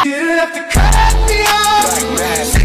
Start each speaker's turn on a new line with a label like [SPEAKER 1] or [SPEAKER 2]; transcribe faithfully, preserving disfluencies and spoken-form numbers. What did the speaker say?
[SPEAKER 1] didn't have to cut me off. Black mask.